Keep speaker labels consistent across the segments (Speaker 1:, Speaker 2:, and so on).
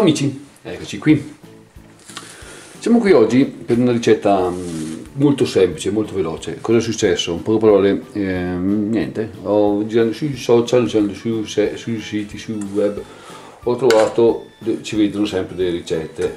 Speaker 1: amici, eccoci qui. Siamo qui oggi per una ricetta molto semplice, molto veloce. Cosa è successo? Un po' di parole, niente. Ho girato sui social, sui siti, sul web, ho trovato, ci vedono sempre delle ricette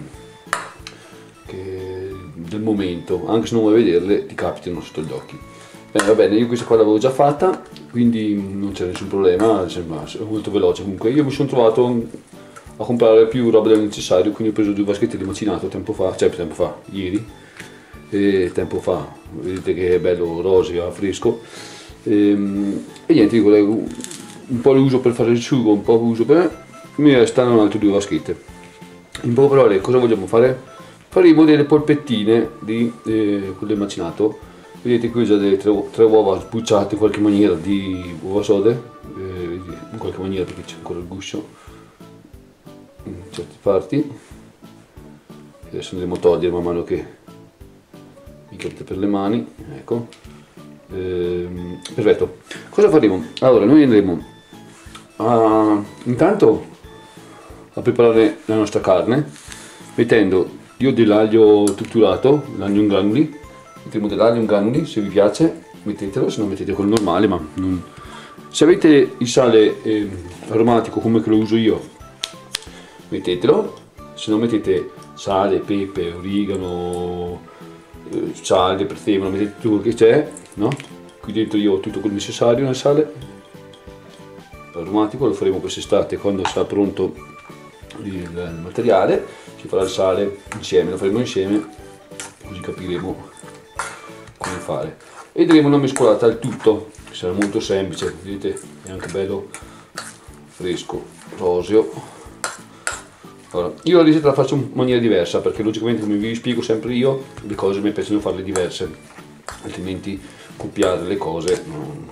Speaker 1: del momento, anche se non vuoi vederle, ti capitano sotto gli occhi. Va bene, io questa qua l'avevo già fatta, quindi non c'è nessun problema, sembra molto veloce. Comunque io mi sono trovato a comprare più roba del necessario, quindi ho preso 2 vaschetti di macinato ieri, e tempo fa, vedete che è bello roseo, fresco, e niente, dico, un po' lo uso per fare il sugo, un po' lo uso per, mi restano altre 2 vaschette. In poche parole, cosa vogliamo fare? Faremo delle polpettine di quelle macinato. Vedete qui ho già delle 3 uova sbucciate in qualche maniera di uova sode, in qualche maniera perché c'è ancora il guscio in certe parti. Adesso andremo a togliere man mano che mi capita per le mani, ecco. Perfetto. Cosa faremo? Allora noi andremo intanto a preparare la nostra carne mettendo, io dell'aglio tritturato, l'aglio in granuli. Mettiamo dell'aglio in granuli, se vi piace mettetelo, se no mettete col normale, ma non... Se avete il sale aromatico come che lo uso io, mettetelo, se no mettete sale, pepe, origano, sale, prezzemolo, mettete tutto quello che c'è, no? Qui dentro io ho tutto quel necessario nel sale aromatico, lo faremo quest'estate quando sarà pronto il materiale, si farà il sale insieme, lo faremo insieme, così capiremo come fare, e daremo una mescolata al tutto, che sarà molto semplice, vedete, è anche bello fresco, roseo. Allora, io la ricetta la faccio in maniera diversa perché logicamente, come vi spiego sempre io, le cose mi piacciono farle diverse, altrimenti copiare le cose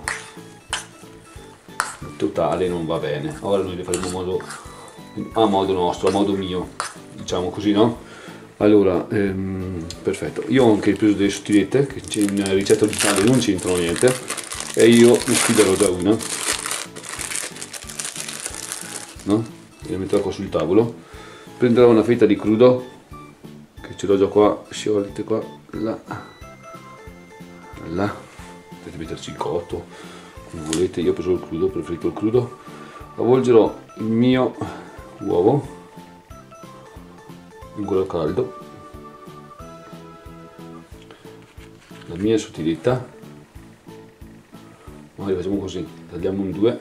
Speaker 1: in totale non va bene. Ora noi le faremo a modo nostro, a modo mio, diciamo così, no? Allora, perfetto, io ho anche preso delle sottilette che in ricetta originale non c'entrano niente e io ne sfiderò già una, no? E la metterò qua sul tavolo. Prenderò una fetta di crudo che ce l'ho già qua, sciolte qua, là, potete metterci il cotto come volete, io ho preso il crudo, preferito il crudo. Avvolgerò il mio uovo in quello caldo, la mia sottiletta, magari facciamo così, tagliamo in 2,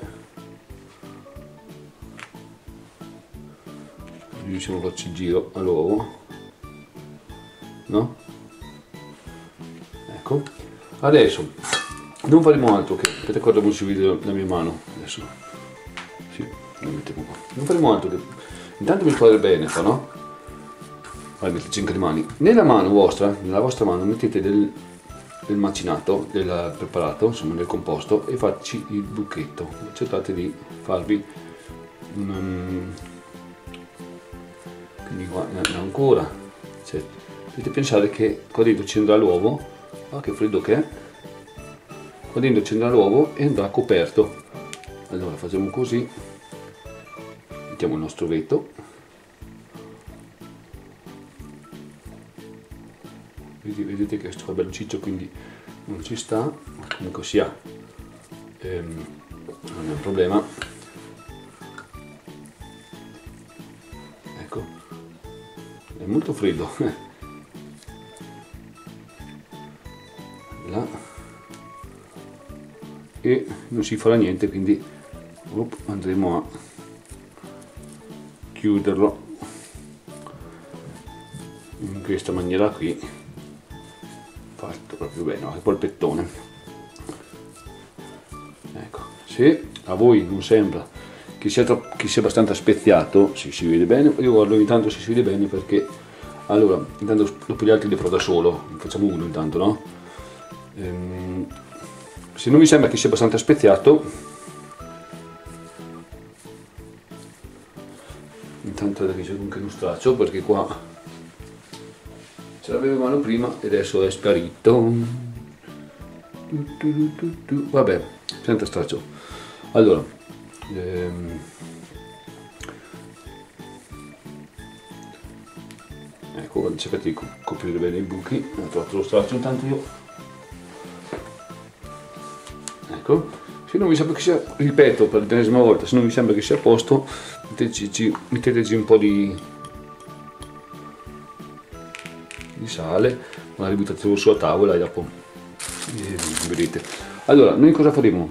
Speaker 1: riusciamo a farci il giro all'uovo, no? Ecco, adesso non faremo altro che, aspetta, guardiamo se vedete la mia mano, adesso, sì, la mettiamo qua, non faremo altro che, intanto mescolare bene qua, no? Allora, mettete 5 mani, nella vostra mano mettete del macinato, del preparato, insomma del composto, e facci il buchetto. Cercate di farvi quindi qua ancora, cioè, dovete pensare che qua dentro ci andrà l'uovo, che freddo che è, qua dentro ci andrà l'uovo e andrà coperto. Allora facciamo così, mettiamo il nostro vetto. Vedete che sto bello ciccio, quindi non ci sta, ma comunque sia non è un problema. Ecco, è molto freddo. Là. E non si farà niente, quindi andremo a chiuderlo in questa maniera qui, fatto proprio bene, no? Che polpettone. Ecco, se a voi non sembra che sia abbastanza speziato, si vede bene, io guardo ogni tanto se si vede bene, perché allora intanto dopo gli altri li farò da solo, facciamo uno intanto, no? Se non vi sembra che sia abbastanza speziato, intanto da che c'è anche uno straccio, perché qua ce l'avevo in mano prima e adesso è sparito. Vabbè, senza straccio. Allora Ecco, cercate di coprire bene i buchi. Ho trovato lo straccio intanto io. Ecco, se non vi sembra che sia, ripeto per l'ennesima volta, se non vi sembra che sia a posto, metteteci un po' di sale, magari buttatelo sulla tavola e dopo vedete. Allora, noi cosa faremo?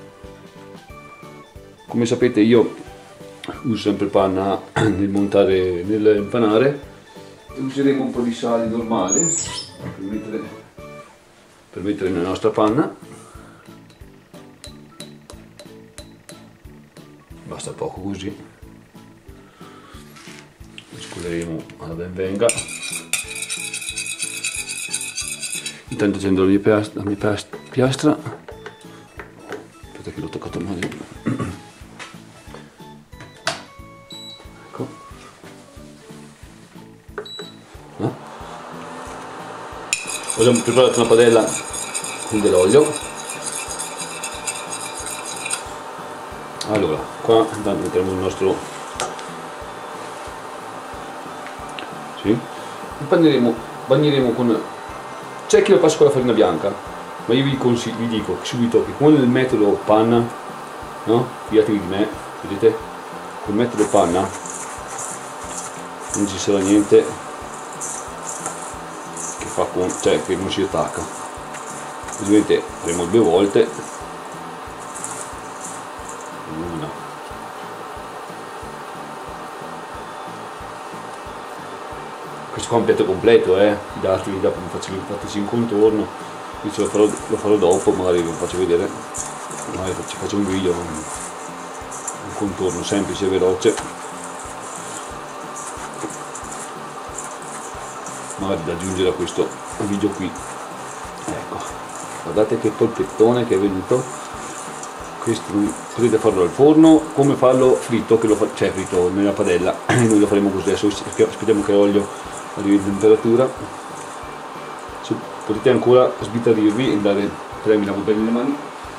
Speaker 1: Come sapete io uso sempre panna nel montare, nel impanare. Useremo un po' di sale normale per mettere nella nostra panna. Basta poco così. Mescoleremo alla ben venga. Intanto accendo la mia piastra. Aspetta che l'ho toccato male. Ecco. No? Ho già preparato una padella con dell'olio. Allora, qua intanto mettiamo il nostro... Sì. Bagneremo con... C'è chi lo passa con la farina bianca, ma io vi dico subito che con il metodo panna, no? Fidatevi di me, vedete? Col metodo panna non ci sarà niente che fa con, cioè che non si attacca. Ovviamente faremo 2 volte. Una. Questo qua è un piatto completo, fidatevi, dopo fateci un contorno, io lo farò dopo, magari vi faccio vedere, magari ci faccio un video, un contorno semplice e veloce, magari da aggiungere a questo video qui. Ecco, guardate che polpettone che è venuto. Questo potete farlo al forno, come farlo fritto, cioè fritto nella padella. Noi lo faremo così, adesso aspettiamo che l'olio arrivi in temperatura. Potete ancora sbittarirvi e andare, mi lavo bene le mani.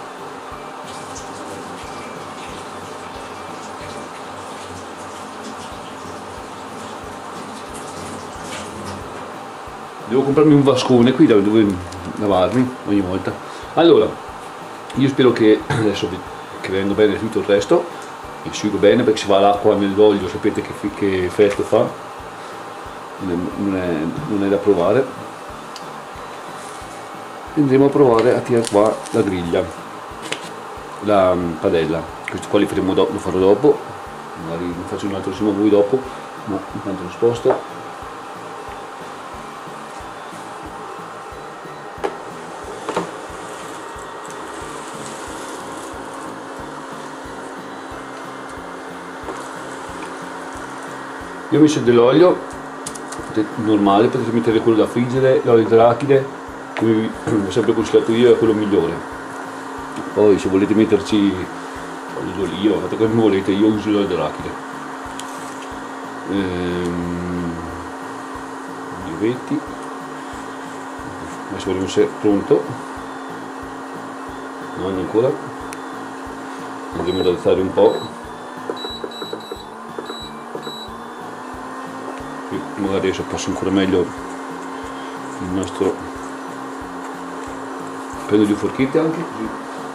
Speaker 1: Devo comprarmi un vascone qui dove lavarmi ogni volta. Allora, io spero che adesso che venga bene tutto il resto, asciugo bene, perché se va l'acqua nell'olio sapete che effetto fa. Non è da provare. Andremo a provare a tirare qua la griglia, la padella. Questo qua lo farò dopo, magari ne faccio un altro insieme a voi dopo, ma intanto lo sposto. Io ho messo dell'olio normale, potete mettere quello da friggere, l'olio d'arachide, come ho sempre consigliato io, è quello migliore. Poi se volete metterci olio d'oliva, fate come volete, io uso l'olio d'arachide. Oliovetti, adesso vediamo se è pronto. No, non ancora. Andremo ad alzare un po'. Magari adesso passo ancora meglio il nostro, prendo 2 forchette anche così.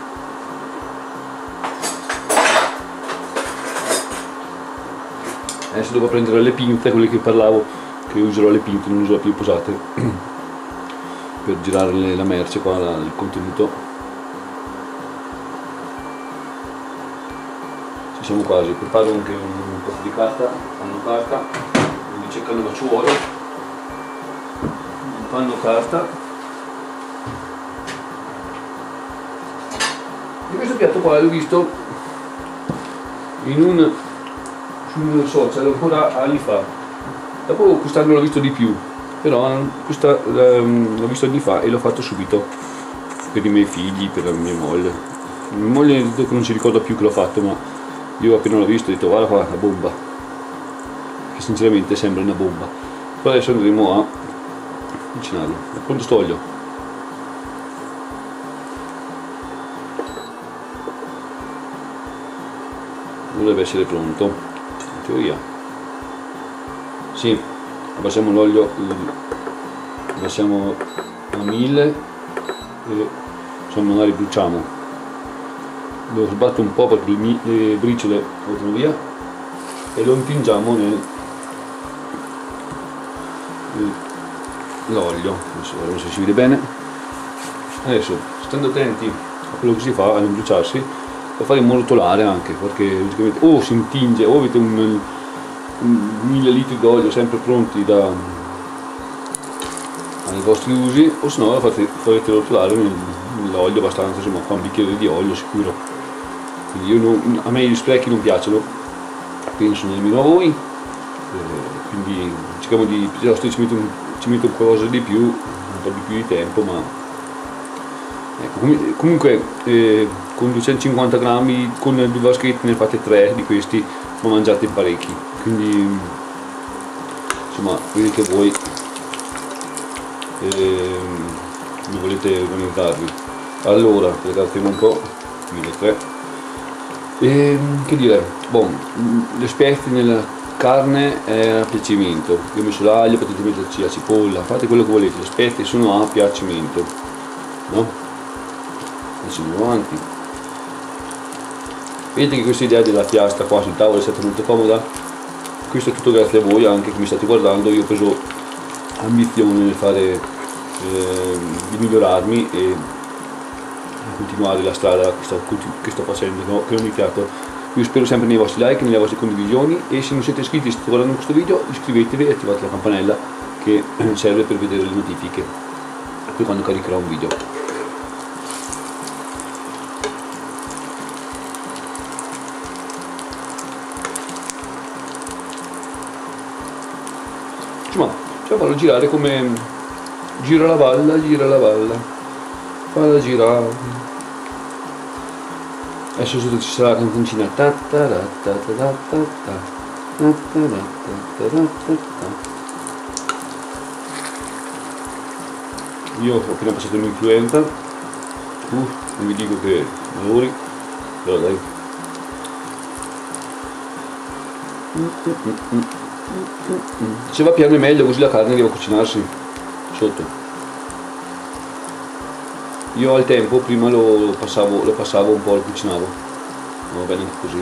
Speaker 1: Adesso devo prendere le pinze, quelle che parlavo, che userò le pinze, non uso più posate per girare la merce qua, il contenuto. Ci siamo quasi. Preparo anche un po' di carta, panno carta, cerca il nocciuolo, un panno carta. E questo piatto qua l'ho visto su un social ancora anni fa, dopo quest'anno l'ho visto di più, però l'ho visto anni fa e l'ho fatto subito per i miei figli, per la mia moglie. Mia moglie ha detto che non si ricorda più che l'ho fatto, ma io appena l'ho visto ho detto guarda qua, la bomba, che sinceramente sembra una bomba. Poi adesso andremo a cucinarlo. È pronto sto olio? Dovrebbe essere pronto in teoria, sì. abbassiamo l'olio, abbassiamo a 1000 e insomma magari bruciamo, lo sbatto un po' perché le briciole vanno via e lo intingiamo nell'olio. Adesso si vede bene. Adesso, stando attenti a quello che si fa, a non bruciarsi, lo faremo rotolare anche, perché logicamente o si intinge o avete un 1000 litri d'olio sempre pronti ai vostri usi, o se no lo farete rotolare nell'olio abbastanza, insomma, fa un bicchiere di olio sicuro. Quindi a me gli sprechi non piacciono, penso nemmeno a voi, quindi cerchiamo di, piuttosto ci metto qualcosa di più, un po' di più di tempo, ma ecco, comunque con 250 grammi, con 2 vaschetti ne fate 3 di questi, ma mangiate parecchi, quindi insomma vedete voi come volete organizzarvi. Allora, guardatemi un po', 1300. Che dire, le spezie nella carne è a piacimento. Io ho messo l'aglio, potete metterci la cipolla, fate quello che volete, le spezie sono a piacimento, no? Adesso andiamo avanti. Vedete che questa idea della piastra qua sul tavolo è stata molto comoda. Questo è tutto grazie a voi anche che mi state guardando. Io ho preso ambizione nel fare di migliorarmi e continuare la strada che sto facendo, no? Che ho iniziato. Io spero sempre nei vostri like, nelle vostre condivisioni, e se non siete iscritti e state guardando questo video iscrivetevi e attivate la campanella che serve per vedere le notifiche per quando caricherò un video. Insomma, cioè farlo girare come gira la balla, falla girare. Adesso sotto ci sarà la canzoncina. Io ho appena passato un'influenza, non vi dico che lavori, però dai. Se va piano è meglio, così la carne deve cucinarsi sotto. Io al tempo prima lo passavo un po', lo cucinavo, va bene anche così.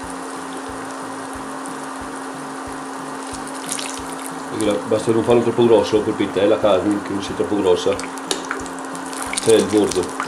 Speaker 1: Perché basta non farlo troppo grosso, colpite, la carne che non sia troppo grossa, c'è il bordo.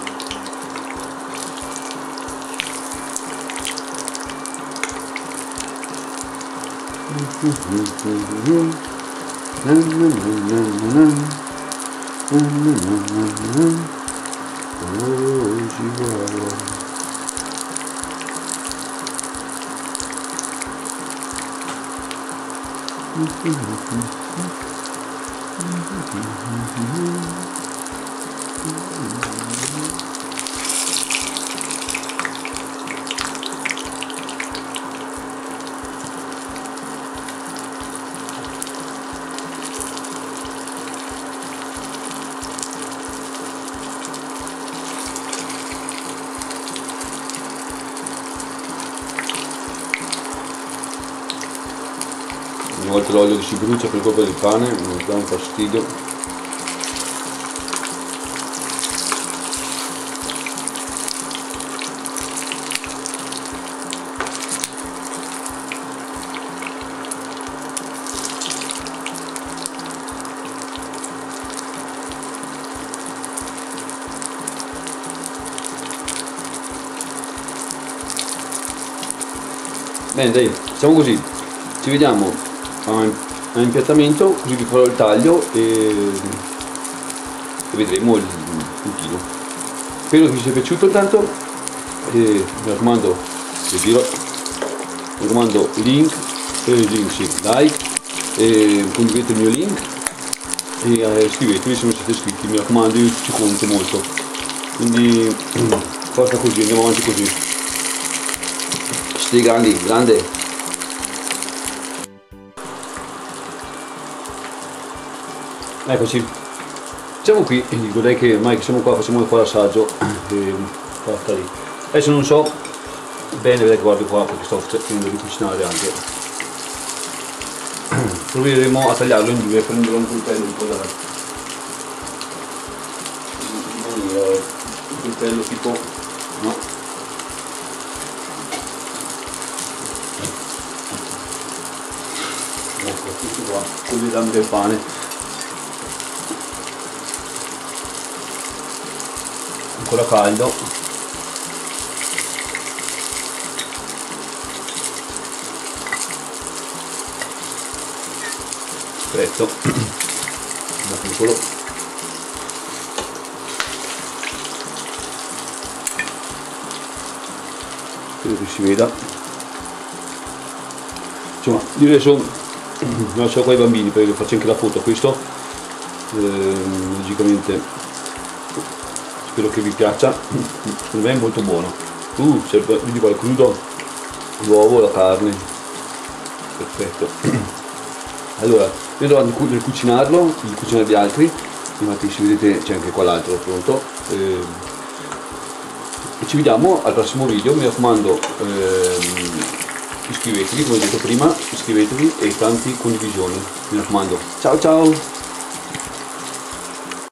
Speaker 1: Una volta l'olio che si brucia per colpa del pane, mi dà un fastidio. Bene dai, facciamo così, ci vediamo a impiattamento, così vi farò il taglio e vedremo il puntino. Spero che vi sia piaciuto intanto, e mi raccomando, mi raccomando link, sì, like, e condividete il mio link e iscrivetevi se non siete iscritti, mi raccomando, io ci conto molto, quindi forza così, andiamo avanti così. Siete grande. Eccoci, siamo qui, direi che ormai che siamo qua facciamo qua l'assaggio e basta lì. Adesso non so bene, vedete, guardo qua perché sto finendo di cucinare anche. proveremo a tagliarlo in due, prenderò un coltello un po' da un coltello tipo, no? Ecco, questo qua, con le lame del pane. Ancora caldo. Perfetto. Da piccolo. Credo che si veda. Insomma, io adesso lascio qua i bambini perché faccio anche la foto a questo. Logicamente spero che vi piaccia. Secondo me è molto buono. Vedi qua il crudo, l'uovo, la carne. Perfetto. Allora, io devo cucinarlo, di cucinare gli altri, infatti se vedete c'è anche qua l'altro pronto. E ci vediamo al prossimo video, mi raccomando, iscrivetevi, come ho detto prima, iscrivetevi e tanti condivisioni, mi raccomando. Ciao ciao!